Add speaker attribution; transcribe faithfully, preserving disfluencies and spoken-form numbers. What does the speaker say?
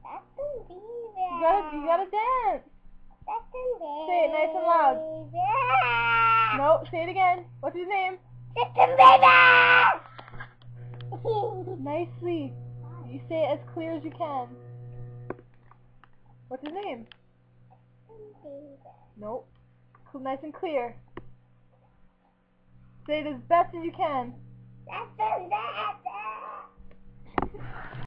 Speaker 1: Justin Bieber.
Speaker 2: You gotta, you gotta dance.
Speaker 1: Justin Bieber.
Speaker 2: Say it nice and loud. No, say it again. What's his name?
Speaker 1: Justin Bieber.
Speaker 2: Nicely. You say it as clear as you can. What's his name? Nope. Nice and clear. Say it as best as you can.
Speaker 1: Justin Bieber.